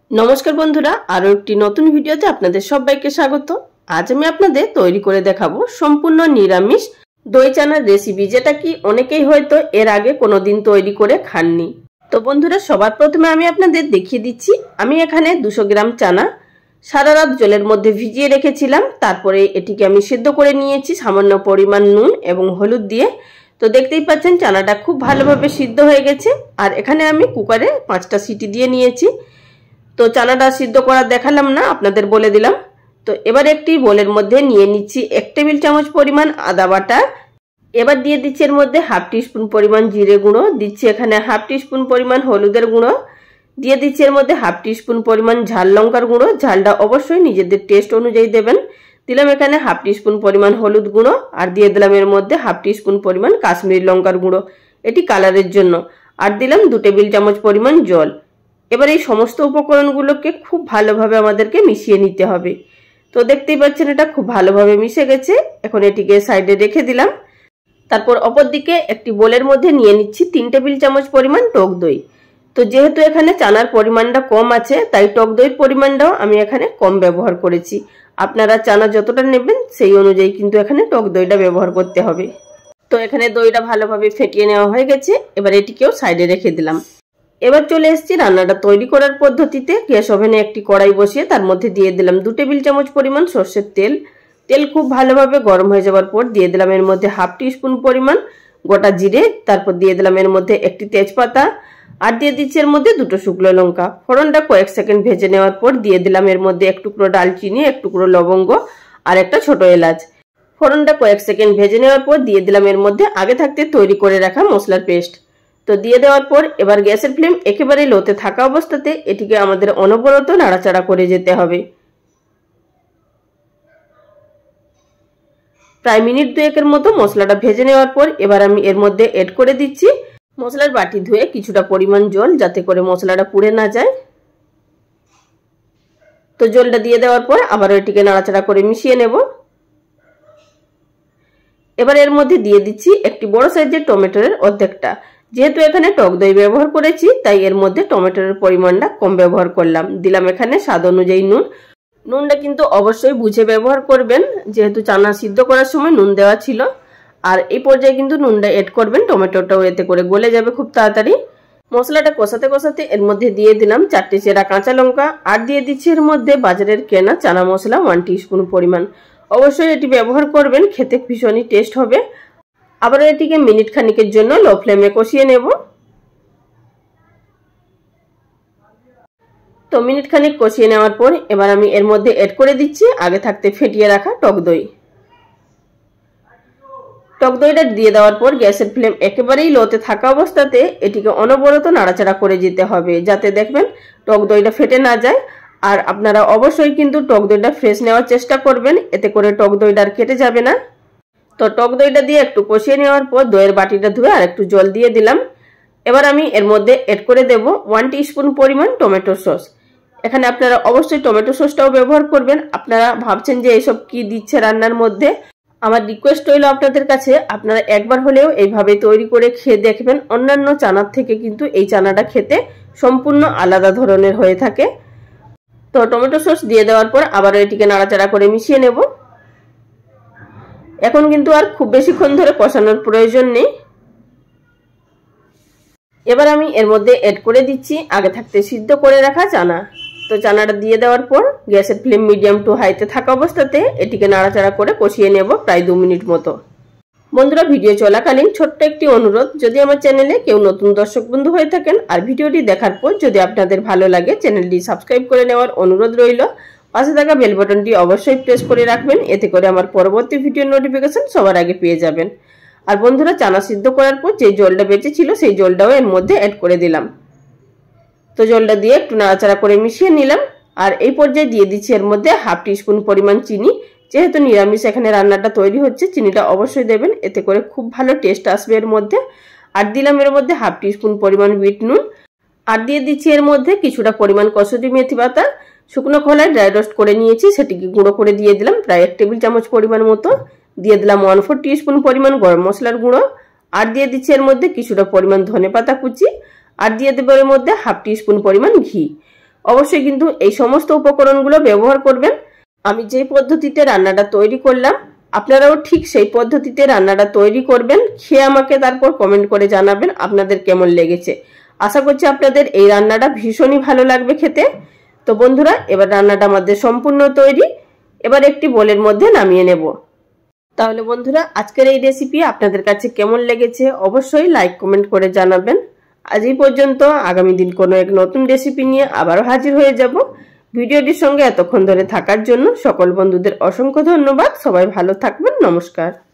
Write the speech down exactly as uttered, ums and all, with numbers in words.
नमस्कार बंधुरा आरो एकटी नतून भिडियोते आपनादेर सबाइके स्वागत। आज आमि आपनादेर तैरी करे देखाबो सम्पूर्ण निरामिष दई चानार रेसिपि, जेटा कि अनेकेई हयतो एर आगे कोनोदिन तैरी करे खाननि। तो बंधुरा सबार प्रथमे आमि आपनादेर देखिए दिচ্ছি आमि एखाने दुशो ग्राम चाना सारा रात जलेर मध्ये भिजिए रेखेছিলাম। तारपरे एटिके आमि सिद्ध करे निয়েছি सामान्य परिमाण नुन एबं हलुद दिए। तो देखतेई पाচ্ছেন চানাটা খুব ভালোভাবে সিদ্ধ হয়ে গেছে। আর এখানে আমি কুকারে পাঁচটা সিটি দিয়ে নিয়েছি। तो চানাটা সিদ্ধ করা দেখালাম না, আপনাদের বলে দিলাম। তো এবার একটি বোলের মধ্যে নিয়ে নিচ্ছি এক টেবিল চামচ পরিমাণ আদা বাটা। এবার দিয়ে দিচ্ছি এর মধ্যে হাফ টিস্পুন পরিমাণ জিরে গুঁড়ো, দিচ্ছি এখানে হাফ টিস্পুন পরিমাণ হলুদের গুঁড়ো, দিয়ে দিচ্ছি এর মধ্যে হাফ টিস্পুন পরিমাণ ঝাল লঙ্কার গুঁড়ো। ঝালটা অবশ্যই নিজেদের টেস্ট অনুযায়ী দেবেন। দিলাম এখানে হাফ টিস্পুন পরিমাণ হলুদ গুঁড়ো আর দিয়ে দিলাম এর মধ্যে হাফ টিস্পুন পরিমাণ কাশ্মীরি লঙ্কার গুঁড়ো, এটি কালারের জন্য। আর দিলাম দু টেবিল চামচ পরিমাণ জল। এবার এই সমস্ত উপকরণগুলোকে খুব ভালোভাবে আমাদেরকে মিশিয়ে নিতে হবে। তো দেখতেই পাচ্ছেন এটা খুব ভালোভাবে মিশে গেছে। এখন এটিকে সাইডে রেখে দিলাম। তারপর অপরদিকে একটি বোলের মধ্যে নিয়ে নিচ্ছি তিন টেবিল চামচ পরিমাণ টক দই। তো যেহেতু এখানে চানার পরিমাণটা কম আছে, তাই টক দইয়ের পরিমাণটাও আমি এখানে কম ব্যবহার করেছি। আপনারা চানা যতটা নেবেন সেই অনুযায়ী কিন্তু এখানে টক দইটা ব্যবহার করতে হবে। তো এখানে দইটা ভালোভাবে ফেটিয়ে নেওয়া হয়ে গেছে। এবার এটিকেও সাইডে রেখে দিলাম। এবার চলে এসেছি রান্নাটা তৈরি করার পদ্ধতিতে। গ্যাস ওভেনে একটি কড়াই বসিয়ে তার মধ্যে দিয়ে দিলাম দু টেবিল চামচ পরিমাণ সরষের তেল। তেল খুব ভালোভাবে গরম হয়ে যাওয়ার পর দিয়ে দিলাম এর মধ্যে হাফ টিস্পুন পরিমাণ গোটা জিরে, তারপর দিয়ে দিলাম এর মধ্যে একটি তেজপাতা আর দিয়ে দিচ্ছি এর মধ্যে দুটো শুকনো লঙ্কা। ফোড়নটা কয়েক সেকেন্ড ভেজে নেওয়ার পর দিয়ে দিলাম এর মধ্যে এক টুকরো ডালচিনি, এক টুকরো লবঙ্গ আর একটা ছোট এলাচ। ফোড়নটা কয়েক সেকেন্ড ভেজে নেওয়ার পর দিয়ে দিলাম এর মধ্যে আগে থাকতে তৈরি করে রাখা মশলার পেস্ট। তো দিয়ে দেওয়ার পর এবার গ্যাসের ফ্লেম একেবারে লোতে থাকা অবস্থাতে এটিকে আমাদের অনবরত নাড়াচাড়া করে যেতে হবে। প্রায় মিনিট দুয়েকের মতো মশলাটা ভেজে নেওয়ার পর এবার আমি এর মধ্যে এড করে দিচ্ছি মশলার বাটি ধুয়ে কিছুটা পরিমাণ জল, যাতে করে মশলাটা পুড়ে না যায়। তো জলটা দিয়ে দেওয়ার পর আবার এটিকে নাড়াচাড়া করে মিশিয়ে নেব। এবার এর মধ্যে দিয়ে দিচ্ছি একটি বড় সাইজের টমেটোর অর্ধেকটা। যেহেতু এখানে টক দই ব্যবহার করেছি, তাই এর মধ্যে টমেটোর পরিমাণটা কম ব্যবহার করলাম। দিলাম এখানে স্বাদ অনুযায়ী নুন। নুনটা কিন্তু অবশ্যই বুঝে ব্যবহার করবেন, যেহেতু চানা সিদ্ধ করার সময় নুন দেওয়া ছিল। আর এই পর্যায়ে কিন্তু নুনটা এড করবেন, টমেটোটাও এতে করে গলে যাবে খুব তাড়াতাড়ি। মশলাটা কষাতে কষাতে এর মধ্যে দিয়ে দিলাম চারটে চেরা কাঁচা লঙ্কা আর দিয়ে দিচ্ছি এর মধ্যে বাজারের কেনা চানা মশলা ওয়ান টিস্পুন পরিমাণ। অবশ্যই এটি ব্যবহার করবেন, খেতে ভীষণই টেস্ট হবে। আবার এটিকে মিনিট খানিকের জন্য লো ফ্লেমে কষিয়ে নেব। তো মিনিট খানিক কষিয়ে নেওয়ার পর এবার আমি এর মধ্যে এড করে দিচ্ছি আগে থাকতে ফেটিয়ে রাখা টক দই। টক দইটা দিয়ে দেওয়ার পর গ্যাসের ফ্লেম একেবারেই লোতে থাকা অবস্থাতে এটিকে অনবরত নাড়াচাড়া করে যেতে হবে, যাতে দেখবেন টক দইটা ফেটে না যায়। আর আপনারা অবশ্যই কিন্তু টক দইটা ফ্রেশ নেওয়ার চেষ্টা করবেন, এতে করে টক দইটা আর কেটে যাবে না। তো টক দইটা দিয়ে একটু কষিয়ে নেওয়ার পর দইয়ের বাটিটা ধুয়ে আর একটু জল দিয়ে দিলাম। এবার আমি এর মধ্যে এড করে দেব ওয়ান টিস্পুন পরিমাণ টমেটো সস। এখানে আপনারা অবশ্যই টমেটো সসটাও ব্যবহার করবেন। আপনারা ভাবছেন যে এইসব কি দিচ্ছে রান্নার মধ্যে, আমার রিকোয়েস্ট রইল আপনাদের কাছে আপনারা একবার হলেও এইভাবে তৈরি করে খেয়ে দেখবেন। অন্যান্য চানার থেকে কিন্তু এই চানাটা খেতে সম্পূর্ণ আলাদা ধরনের হয়ে থাকে। তো টমেটো সস দিয়ে দেওয়ার পর আবার এটিকে নাড়াচাড়া করে মিশিয়ে নেব। এখন কিন্তু আর খুব বেশিক্ষণ ধরে কষানোর প্রয়োজন নেই। এবার আমি এর মধ্যে এড করে দিচ্ছি আগে থাকতে সিদ্ধ করে রাখা চানা। তো চানাটা দিয়ে দেওয়ার পর গ্যাসের ফ্লেম মিডিয়াম টু হাইতে থাকা অবস্থাতে এটিকে নাড়াচাড়া করে কষিয়ে নেব প্রায় দু মিনিট মতো। বন্ধুরা, ভিডিও চলাকালীন ছোট্ট একটি অনুরোধ, যদি আমার চ্যানেলে কেউ নতুন দর্শক বন্ধু হয়ে থাকেন আর ভিডিওটি দেখার পর যদি আপনাদের ভালো লাগে, চ্যানেলটি সাবস্ক্রাইব করে নেওয়ার অনুরোধ রইল। পাশে থাকা বেল বাটনটি অবশ্যই প্রেস করে রাখবেন, এতে করে আমার পরবর্তী ভিডিওর নোটিফিকেশন সবার আগে পেয়ে যাবেন। আর বন্ধুরা, চানা সিদ্ধ করার পর যে জলটা বেঁচে ছিল সেই জলটাও এর মধ্যে অ্যাড করে দিলাম। তো জলটা দিয়ে একটু নাড়াচাড়া করে মিশিয়ে নিলাম। আর এই পর্যায়ে দিয়ে দিচ্ছি এর মধ্যে হাফ টিস্পুন পরিমাণ চিনি। যেহেতু নিরামিষ এখানে রান্নাটা তৈরি হচ্ছে, চিনিটা অবশ্যই দেবেন, এতে করে খুব ভালো টেস্ট আসবে এর মধ্যে। আর দিলাম এর মধ্যে হাফ টিস্পুন পরিমাণ বিট নুন আর দিয়ে দিচ্ছি এর মধ্যে কিছুটা পরিমাণ কসুরি মেথি পাতা শুকনো খোলায় ড্রাই রোস্ট করে নিয়েছি, সেটিকে গুঁড়ো করে দিয়ে দিলাম প্রায় এক টেবিল চামচ পরিমাণ মতো। দিয়ে দিলাম ওয়ান ফোর টিস্পুন পরিমাণ গরম মশলার গুঁড়ো আর দিয়ে দিচ্ছি এর মধ্যে কিছুটা পরিমাণ ধনে পাতা কুচি আর দিয়ে দেব এর মধ্যে হাফ টিস্পুন পরিমাণ ঘি। অবশ্যই কিন্তু এই সমস্ত উপকরণগুলো ব্যবহার করবেন। আমি যে পদ্ধতিতে রান্নাটা তৈরি করলাম আপনারাও ঠিক সেই পদ্ধতিতে রান্নাটা তৈরি করবেন, খেয়ে আমাকে তারপর কমেন্ট করে জানাবেন আপনাদের কেমন লেগেছে। আশা করছি আপনাদের এই রান্নাটা ভীষণই ভালো লাগবে খেতে। তো বন্ধুরা, এবার রান্নাটা আমাদের সম্পূর্ণ তৈরি। এবার একটি বোলের মধ্যে নামিয়ে নেব। তাহলে বন্ধুরা, আজকের এই রেসিপি আপনাদের কাছে কেমন লেগেছে অবশ্যই লাইক কমেন্ট করে জানাবেন। আজ এই পর্যন্ত, আগামী দিন কোনো এক নতুন রেসিপি নিয়ে আবারও হাজির হয়ে যাব। ভিডিওটির সঙ্গে এতক্ষণ ধরে থাকার জন্য সকল বন্ধুদের অসংখ্য ধন্যবাদ। সবাই ভালো থাকবেন। নমস্কার।